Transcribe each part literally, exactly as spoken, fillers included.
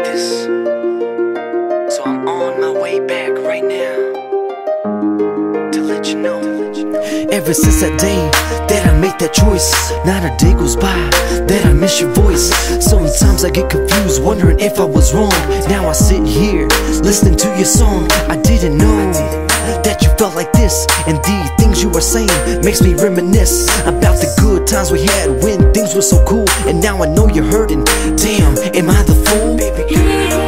this. So I'm on my way back right now to let you know. Ever since that day that I made that choice, not a day goes by that I miss your voice. Sometimes I get confused, wondering if I was wrong. Now I sit here, listening to your song. I didn't know that you felt like this, and the things you were saying makes me reminisce about the good times we had when things were so cool. And now I know you're hurting. Damn, am I the fool? Baby girl,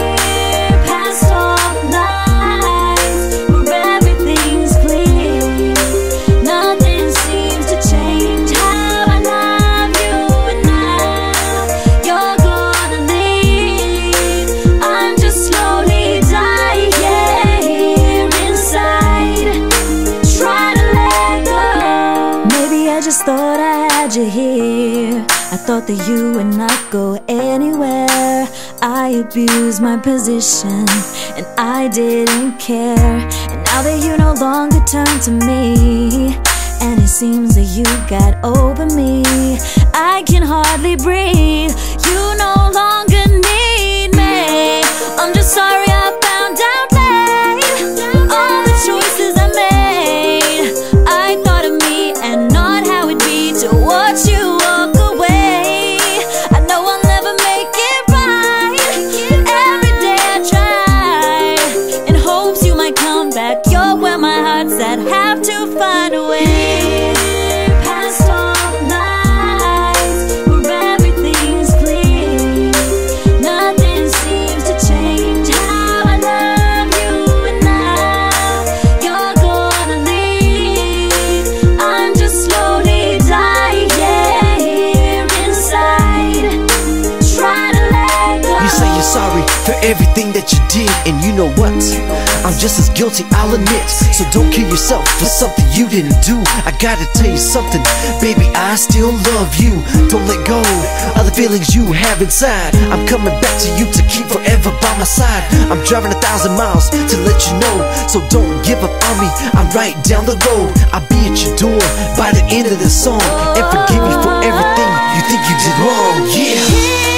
thought I had you here. I thought that you would not go anywhere. I abused my position and I didn't care. And now that you no longer turn to me, and it seems that you got over me, I can hardly breathe. You no longer need me. I'm just sorry I found out late all the choices I made. I thought of me and not how it'd be to watch you walk away. I know I'll never make it right. Every day I try in hopes you might come back. You're where my heart's at. Have to find a way past all the nights where everything's clear. Nothing seems to change how I love you, and now you're gonna leave. I'm just slowly dying here inside. Try to let go. you say you're sorry for everything that you did, and you know what? I'm just as guilty, I'll admit. So don't kill yourself for something you didn't do. I gotta tell you something, baby, I still love you. Don't let go of the feelings you have inside. I'm coming back to you to keep forever by my side. I'm driving a thousand miles to let you know, so don't give up on me, I'm right down the road. I'll be at your door by the end of this song, and forgive me for everything you think you did wrong. Yeah.